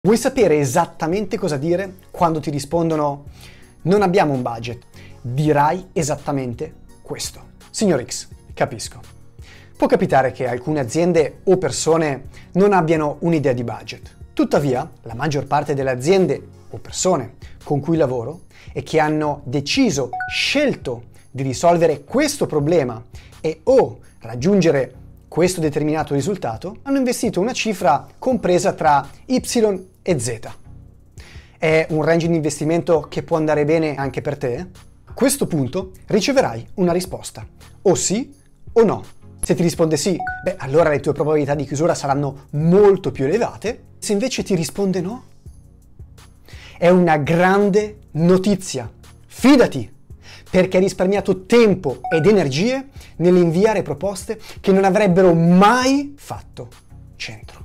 Vuoi sapere esattamente cosa dire quando ti rispondono non abbiamo un budget? Dirai esattamente questo. Signor X, capisco. Può capitare che alcune aziende o persone non abbiano un'idea di budget. Tuttavia, la maggior parte delle aziende o persone con cui lavoro e che hanno scelto di risolvere questo problema e o raggiungere questo determinato risultato, hanno investito una cifra compresa tra Y e Z. È un range di investimento che può andare bene anche per te? A questo punto riceverai una risposta, o sì o no. Se ti risponde sì, allora le tue probabilità di chiusura saranno molto più elevate. Se invece ti risponde no, è una grande notizia. Fidati! Perché hai risparmiato tempo ed energie nell'inviare proposte che non avrebbero mai fatto centro.